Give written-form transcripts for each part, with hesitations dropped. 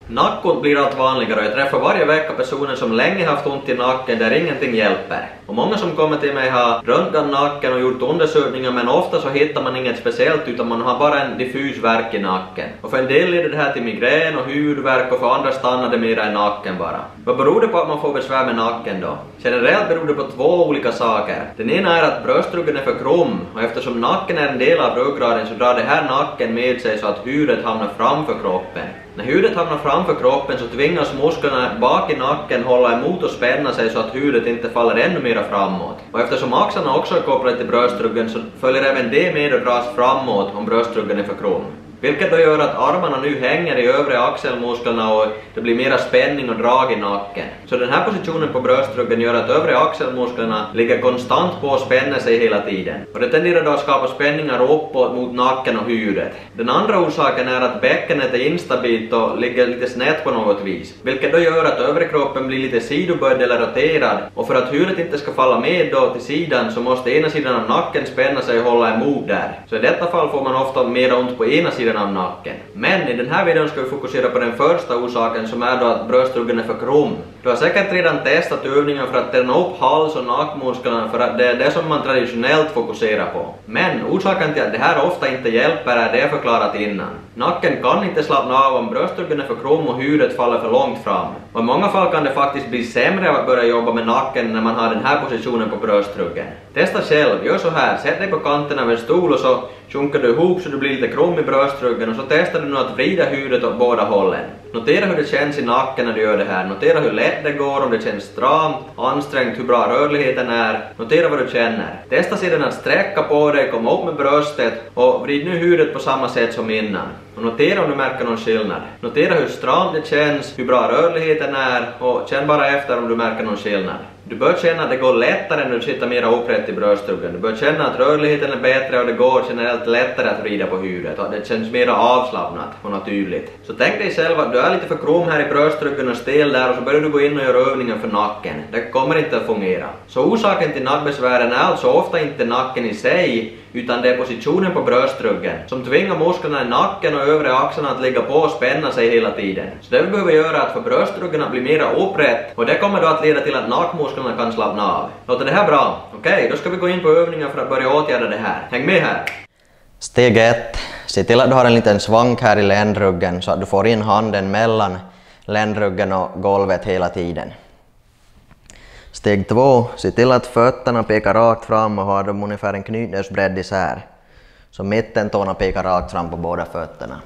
Nackont blir allt vanligare och jag träffar varje vecka personer som länge haft ont i nacken där ingenting hjälper. Och många som kommer till mig har röntgat nacken och gjort undersökningar, men ofta så hittar man inget speciellt utan man har bara en diffus värk i nacken. Och för en del leder det här till migrän och huvudvärk och för andra stannar det mera i nacken bara. Vad beror det på att man får besvär med nacken då? Generellt beror det på två olika saker. Den ena är att bröstryggen är för krum och eftersom nacken är en del av ryggraden så drar det här nacken med sig så att huvudet hamnar framför kroppen. När huvudet hamnar framför kroppen så tvingas musklerna bak i nacken hålla emot och spänna sig så att huvudet inte faller ännu mer framåt. Och eftersom axlarna också är kopplade till bröstryggen så följer även det med och dras framåt om bröstryggen är för krum. Vilket då gör att armarna nu hänger i övre axelmusklerna och det blir mera spänning och drag i nacken. Så den här positionen på bröstryggen gör att övre axelmusklerna ligger konstant på och spänner sig hela tiden. Och det tenderar då att skapa spänningar uppåt mot nacken och huvudet. Den andra orsaken är att bäckenet är instabilt och ligger lite snett på något vis. Vilket då gör att övre kroppen blir lite sidoböjd eller roterad. Och för att huvudet inte ska falla med då till sidan så måste ena sidan av nacken spänna sig och hålla emot där. Så i detta fall får man ofta mer ont på ena sidan av nacken. Men i den här videon ska vi fokusera på den första orsaken som är då att bröstryggen är för krum. Du har säkert redan testat övningar för att träna upp hals- och nackmusklerna för att det är det som man traditionellt fokuserar på. Men orsaken till att det här ofta inte hjälper är det förklarat innan. Nacken kan inte slappna av om bröstryggen är för krum och huvudet faller för långt fram. Och i många fall kan det faktiskt bli sämre att börja jobba med nacken när man har den här positionen på bröstryggen. Testa själv, gör så här, sätt dig på kanten av en stol och så sjunker du ihop så du blir lite krum i bröstryggen och så testar du nu att vrida huvudet åt båda hållen. Notera hur det känns i nacken när du gör det här. Notera hur lätt det går, om det känns stramt, ansträngt, hur bra rörligheten är. Notera vad du känner. Testa sedan att sträcka på dig, komma upp med bröstet och vrid nu huvudet på samma sätt som innan. Och notera om du märker någon skillnad. Notera hur stramt det känns, hur bra rörligheten är och känn bara efter om du märker någon skillnad. Du bör känna att det går lättare när du sitter mer upprätt i bröstryggen. Du bör känna att rörligheten är bättre och det går generellt lättare att vrida på huvudet och att det känns mer avslappnat och naturligt. Så tänk dig själv att du är lite för krum här i bröstryggen och stel där och så börjar du gå in och göra övningar för nacken. Det kommer inte att fungera. Så orsaken till nackbesvären är alltså ofta inte nacken i sig utan det är positionen på bröstryggen som tvingar musklerna i nacken och övre axlarna att ligga på och spänna sig hela tiden. Så det vi behöver göra är att få bröstryggen att bli mera upprätt och det kommer då att leda till att nackmusklerna kan slappna av. Låter det här bra? Okej, då ska vi gå in på övningar för att börja åtgärda det här. Häng med här! Steg 1. Se till att du har en liten svank här i ländryggen så att du får in handen mellan ländryggen och golvet hela tiden. Steg 2. Se till att fötterna pekar rakt fram och har dem ungefär en knytnävsbredd isär. Så mittentårna pekar rakt fram på båda fötterna.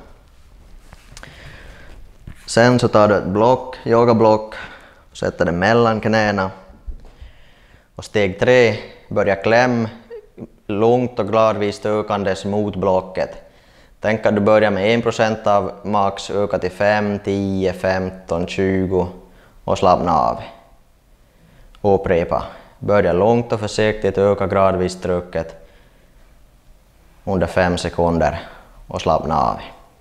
Sen så tar du ett block, yogablock, och sätter det mellan knäna. Och steg 3. Börja kläm lugnt och gradvis ökandes mot blocket. Tänk att du börjar med 1% av max, öka till 5, 10, 15, 20 och slappna av. Upprepa. Börja långt och försiktigt, öka gradvis trycket under 5 sekunder och slappna av.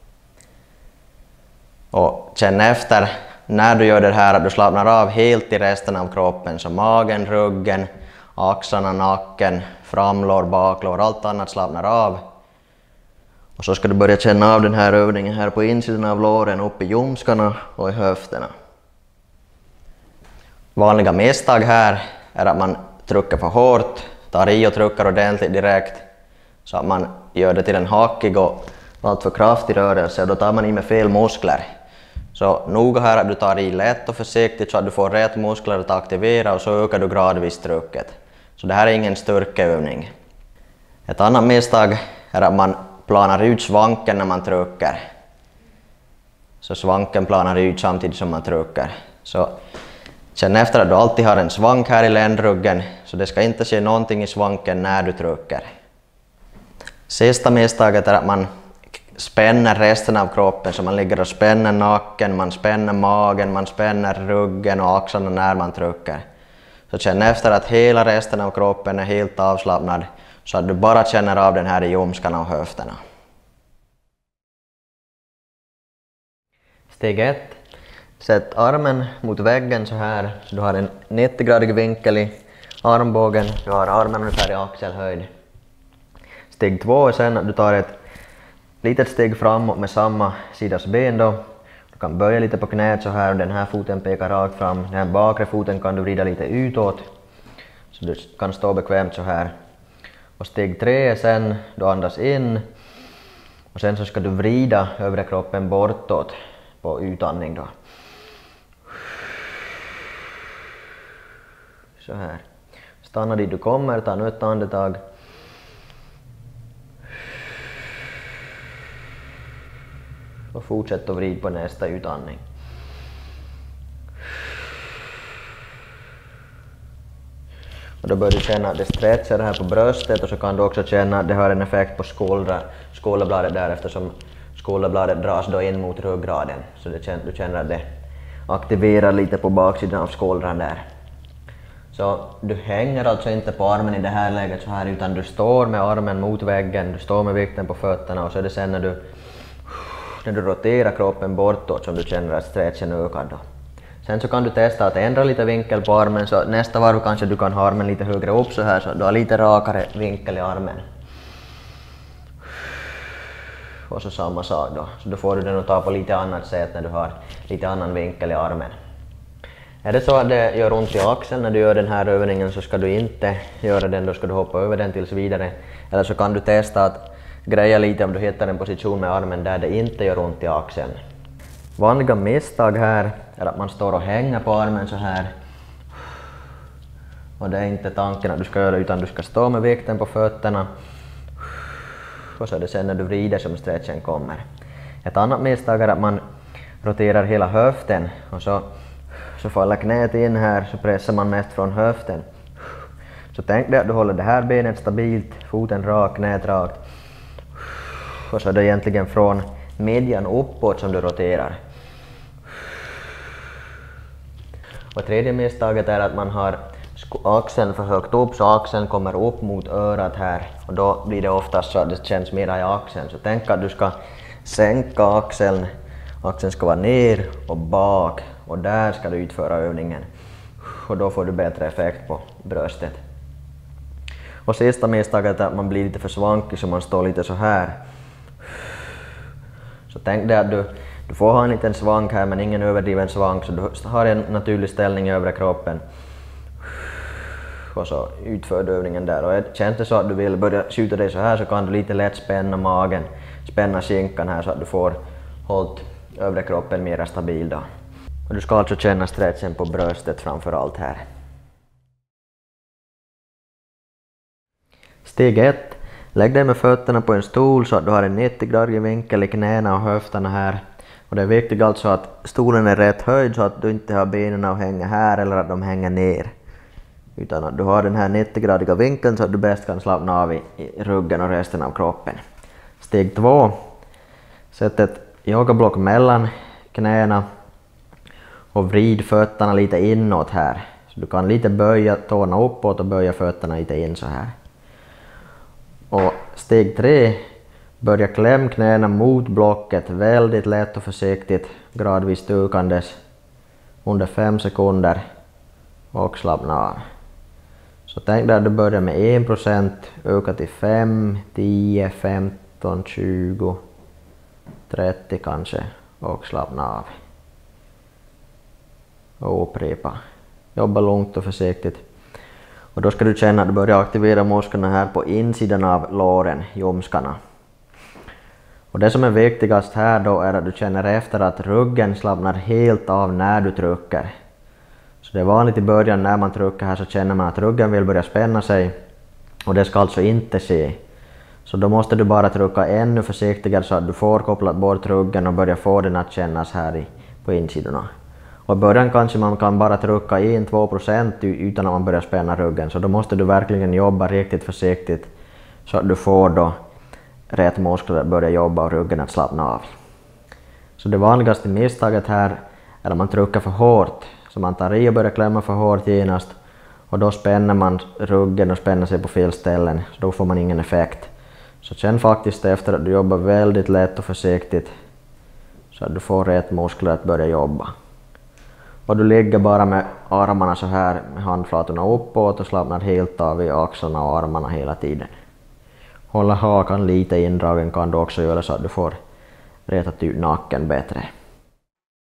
Och känn efter när du gör det här att du slappnar av helt i resten av kroppen. Så magen, ryggen, axlarna, nacken, framlår, baklår, allt annat slappnar av. Och så ska du börja känna av den här övningen här på insidan av låren, upp i ljumskarna och i höfterna. Vanliga misstag här är att man trycker för hårt, tar i och trycker ordentligt direkt så att man gör det till en hackig och allt för kraftig rörelse och då tar man i med fel muskler. Så noga här att du tar i lätt och försiktigt så att du får rätt muskler att aktivera och så ökar du gradvis trycket. Så det här är ingen styrkeövning. Ett annat misstag är att man planar ut svanken när man trycker. Så svanken planar ut samtidigt som man trycker. Så känn efter att du alltid har en svank här i ländryggen så det ska inte ske någonting i svanken när du trycker. Sista misstaget är att man spänner resten av kroppen så man ligger och spänner nacken, man spänner magen, man spänner ryggen och axlarna när man trycker. Så känn efter att hela resten av kroppen är helt avslappnad så att du bara känner av den här i ljumskarna och höfterna. Steg 1. Sätt armen mot väggen så här så du har en 90-gradig vinkel i armbågen, du har armen ungefär i axelhöjd. Steg 2 är sen att du tar ett litet steg framåt med samma sidas ben då. Du kan böja lite på knät så här och den här foten pekar rakt fram. Den här bakre foten kan du vrida lite utåt. Så du kan stå bekvämt så här. Och steg 3 är sen, du andas in. Och sen så ska du vrida övre kroppen bortåt på utandning då. Så här. Stanna dit du kommer, ta nu ett andetag. Och fortsätt att vrida på nästa utandning. Och då bör du känna att det stretchar här på bröstet och så kan du också känna att det har en effekt på skulderbladet där eftersom skulderbladet dras då in mot ryggraden. Så du känner att det aktiverar lite på baksidan av skuldran där. Så du hänger alltså inte på armen i det här läget så här utan du står med armen mot väggen, du står med vikten på fötterna och så är det sen när du roterar kroppen bortåt som du känner att stretchen ökar då. Sen så kan du testa att ändra lite vinkel på armen så nästa varv kanske du kan ha armen lite högre upp så här så du har lite rakare vinkel i armen. Och så samma sak då, så då får du den att ta på lite annat sätt när du har lite annan vinkel i armen. Är det så att det gör ont i axeln när du gör den här övningen så ska du inte göra den, då ska du hoppa över den tills vidare. Eller så kan du testa att greja lite om du hittar en position med armen där det inte gör ont i axeln. Vanliga misstag här är att man står och hänger på armen så här. Och det är inte tanken att du ska göra utan du ska stå med vikten på fötterna. Och så är det sen när du vrider som stretchen kommer. Ett annat misstag är att man roterar hela höften och så faller knät in här så pressar man mest från höften. Så tänk dig att du håller det här benet stabilt, foten rak, knät rakt. Och så är det egentligen från midjan uppåt som du roterar. Och tredje misstaget är att man har axeln för högt upp så axeln kommer upp mot örat här och då blir det oftast så att det känns mera i axeln. Så tänk att du ska sänka axeln, axeln ska vara ner och bak och där ska du utföra övningen och då får du bättre effekt på bröstet. Och sista misstaget är att man blir lite för svankig så man står lite så här. Så tänk dig att du får ha en liten svank här men ingen överdriven svank så du har en naturlig ställning i övre kroppen. Och så utför du övningen där och känns det så att du vill börja skjuta dig så här så kan du lite lätt spänna magen, spänna skinkan här så att du får hållit övre kroppen mer stabil då. Och du ska alltså känna stretchen på bröstet framför allt här. Steg 1. Lägg dig med fötterna på en stol så att du har en 90-gradig vinkel i knäna och höfterna här. Och det är viktigt alltså att stolen är rätt höjd så att du inte har benen att hänga här eller att de hänger ner. Utan att du har den här 90-gradiga vinkeln så att du bäst kan slappna av i ryggen och resten av kroppen. Steg 2. Sätt ett yogablock mellan knäna och vrid fötterna lite inåt här. Så du kan lite böja tårna uppåt och böja fötterna lite in så här. Och steg 3. Börja kläm knäna mot blocket väldigt lätt och försiktigt, gradvis ökandes under 5 sekunder och slappna av. Så tänk dig att du börjar med 1%, öka till 5, 10, 15, 20, 30 kanske och slappna av. Och upprepa. Jobba lugnt och försiktigt. Och då ska du känna att du börjar aktivera musklerna här på insidan av låren, ljumskarna. Och det som är viktigast här då är att du känner efter att ryggen slappnar helt av när du trycker. Så det är vanligt i början när man trycker här så känner man att ryggen vill börja spänna sig. Och det ska alltså inte ske. Så då måste du bara trycka ännu försiktigare så att du får kopplat bort ryggen och börja få den att kännas här på insidorna. Och i början kanske man kan bara trycka 1-2% utan att man börjar spänna ryggen. Så då måste du verkligen jobba riktigt försiktigt så att du får då rätt muskler att börja jobba och ryggen att slappna av. Så det vanligaste misstaget här är att man trycker för hårt. Så man tar i och börjar klämma för hårt genast. Och då spänner man ryggen och spänner sig på fel ställen. Så då får man ingen effekt. Så känn faktiskt efter att du jobbar väldigt lätt och försiktigt. Så att du får rätt muskler att börja jobba. Och du ligger bara med armarna så här med handflatorna uppåt och slappnar helt av i axlarna och armarna hela tiden. Hålla hakan lite indragen kan du också göra så att du får rätat ut nacken bättre.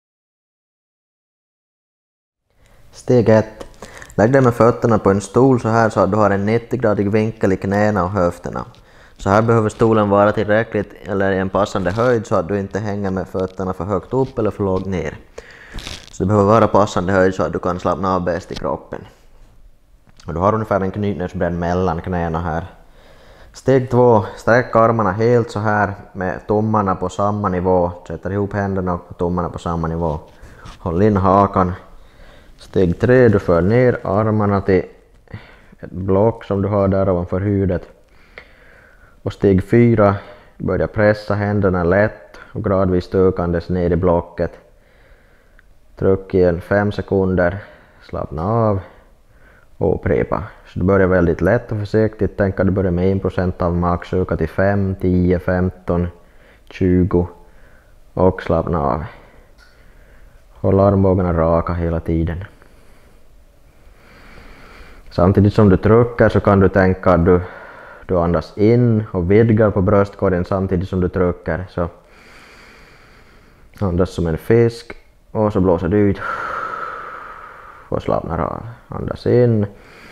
Steg 1. Lägg dig med fötterna på en stol så här så att du har en 90-gradig vinkel i knäna och höfterna. Så här behöver stolen vara tillräckligt eller i en passande höjd så att du inte hänger med fötterna för högt upp eller för lågt ner. Så det behöver vara passande höjd så att du kan slappna av bäst i kroppen. Och du har ungefär en knytnävsbredd mellan knäna här. Steg 2. Sträck armarna helt så här med tummarna på samma nivå. Sätter ihop händerna och tummarna på samma nivå. Håll in hakan. Steg 3. Du för ner armarna till ett block som du har där ovanför huvudet. Och steg 4. Börja pressa händerna lätt och gradvis ökandes ner i blocket. Tryck igen 5 sekunder. Slappna av. Och upprepa. Så du börjar väldigt lätt och försiktigt. Tänk att du börjar med 1% av max. Öka till 5, 10, 15, 20. Och slappna av. Håll armbågarna raka hela tiden. Samtidigt som du trycker så kan du tänka att du andas in och vidgar på bröstkorgen samtidigt som du trycker. Så andas som en fisk och så blåser du ut och slappnar av. Andas in.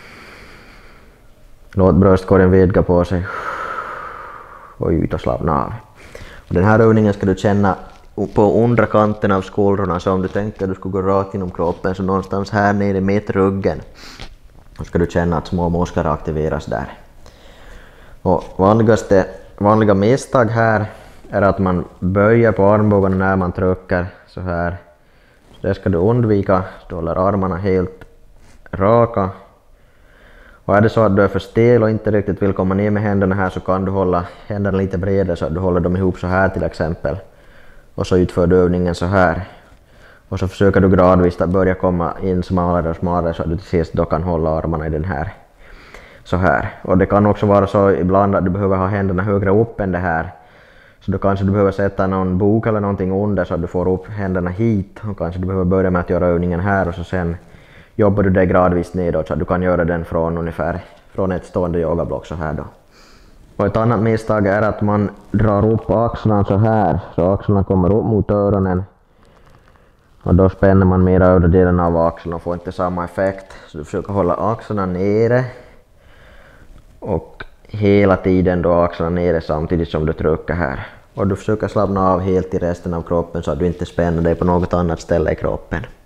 Låt bröstkorgen vidga på sig och ut och slappna av. Och den här övningen ska du känna på undre kanten av skuldrorna, så om du tänker att du ska gå rakt genom kroppen så någonstans här nere i mitt ryggen. Då ska du känna att små muskler aktiveras där. Och vanliga misstag här är att man böjer på armbågarna när man trycker så här. Så det ska du undvika. Du håller armarna helt raka. Och är det så att du är för stel och inte riktigt vill komma ner med händerna här så kan du hålla händerna lite bredare så att du håller dem ihop så här till exempel. Och så utför du övningen så här. Och så försöker du gradvis att börja komma in smalare och smalare så att du till sist då kan hålla armarna i den här. Så här. Och det kan också vara så ibland att du behöver ha händerna högre upp än det här. Så då kanske du behöver sätta någon bok eller någonting under så att du får upp händerna hit. Och kanske du behöver börja med att göra övningen här och så sen jobbar du det gradvis nedåt så att du kan göra den från ett stående yogablock så här då. Och ett annat misstag är att man drar upp axlarna så här. Så axlarna kommer upp mot öronen. Och då spänner man mer övre delen av axeln och får inte samma effekt. Så du försöker hålla axlarna nere. Och hela tiden då axlarna nere samtidigt som du trycker här. Och du försöker slappna av helt i resten av kroppen så att du inte spänner dig på något annat ställe i kroppen.